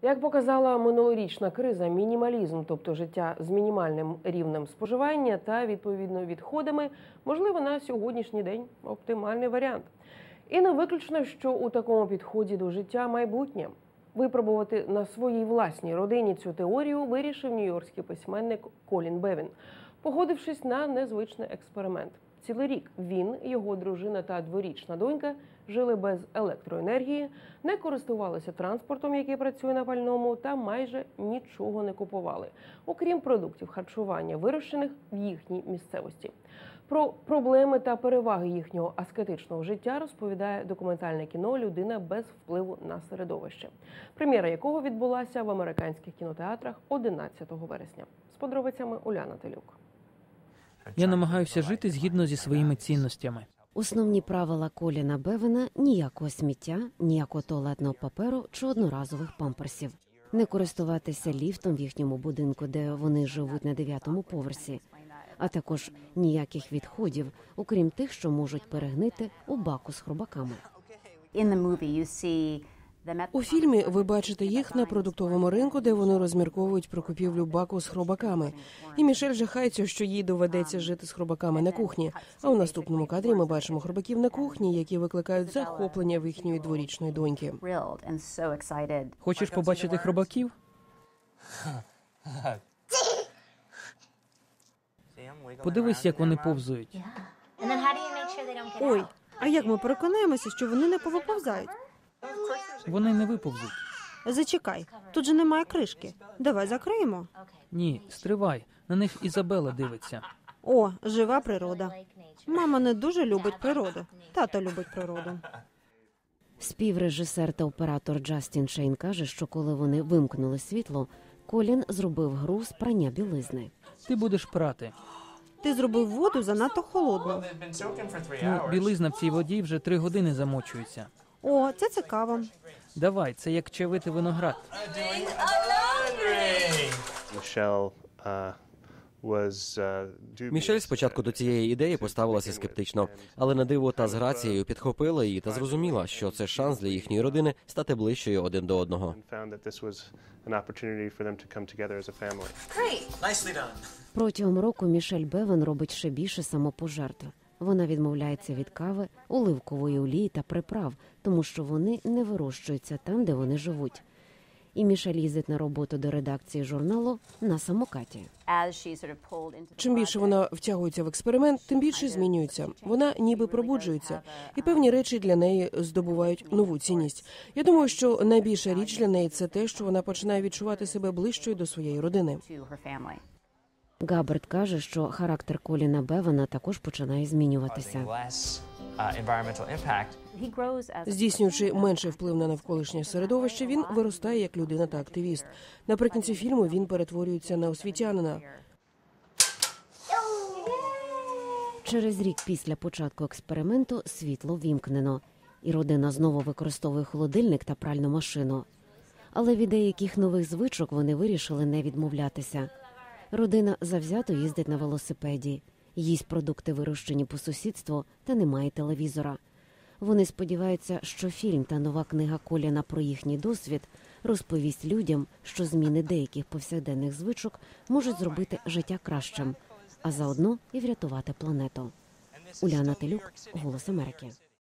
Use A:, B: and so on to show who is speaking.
A: Як показала минулорічна криза, мінімалізм, тобто життя з мінімальним рівнем споживання та відповідно відходами, можливо, на сьогоднішній день оптимальний варіант. І не виключно, що у такому підході до життя майбутнє. Випробувати на своїй власній родині цю теорію вирішив нью-йоркський письменник Колін Бевін, погодившись на незвичний експеримент. Цілий рік він, його дружина та дворічна донька жили без електроенергії, не користувалися транспортом, який працює на пальному, та майже нічого не купували, окрім продуктів харчування, вирощених в їхній місцевості. Про проблеми та переваги їхнього аскетичного життя розповідає документальне кіно «Людина без впливу на середовище», прем'єра якого відбулася в американських кінотеатрах 11 вересня. З подробицями Уляна Телюк.
B: Я намагаюся жити згідно зі своїми цінностями.
C: Основні правила Коліна Бевена – ніякого сміття, ніякого туалетного паперу чи одноразових памперсів. Не користуватися ліфтом в їхньому будинку, де вони живуть на 9-му поверсі. А також ніяких відходів, окрім тих, що можуть перегнити у баку з хробаками.
D: У фільмі ви бачите їх на продуктовому ринку, де вони розмірковують про купівлю баку з хробаками. І Мішель жахається, що їй доведеться жити з хробаками на кухні. А у наступному кадрі ми бачимо хробаків на кухні, які викликають захоплення в їхньої дворічної доньки.
B: Хочеш побачити хробаків? Подивись, як вони повзують.
E: Ой, а як ми переконаємося, що вони не повиповзають?
B: Вони не виповзуть.
E: Зачекай, тут же немає кришки. Давай закриємо.
B: Ні, стривай. На них Ізабела дивиться.
E: О, жива природа. Мама не дуже любить природу. Тато любить природу.
C: Співрежисер та оператор Джастін Шейн каже, що коли вони вимкнули світло, Колін зробив гру з прання білизни.
B: Ти будеш прати.
E: Ти зробив воду занадто холодну.
B: Білизна в цій воді вже 3 години замочується.
E: О, це цікаво.
B: Давай, це як чавити виноград.
F: Мішель спочатку до цієї ідеї поставилася скептично, але на диво та з грацією підхопила її та зрозуміла, що це шанс для їхньої родини стати ближчою один до одного.
C: Протягом року Мішель Бевен робить ще більше самопожертв. Вона відмовляється від кави, оливкової олії та приправ, тому що вони не вирощуються там, де вони живуть. І Мішель їздить на роботу до редакції журналу на самокаті.
D: Чим більше вона втягується в експеримент, тим більше змінюється. Вона ніби пробуджується, і певні речі для неї здобувають нову цінність. Я думаю, що найбільша річ для неї – це те, що вона починає відчувати себе ближчою до своєї родини.
C: Габерт каже, що характер Коліна Бевена також починає змінюватися.
D: Здійснюючи менший вплив на навколишнє середовище, він виростає як людина та активіст. Наприкінці фільму він перетворюється на освітянина.
C: Через рік після початку експерименту світло вімкнено, і родина знову використовує холодильник та пральну машину. Але від деяких нових звичок вони вирішили не відмовлятися. Родина завзято їздить на велосипеді, їсть продукти, вирощені по сусідству, та немає телевізора. Вони сподіваються, що фільм та нова книга Коліна про їхній досвід розповість людям, що зміни деяких повсякденних звичок можуть зробити життя кращим, а заодно і врятувати планету. Уляна Телюк, «Голос Америки».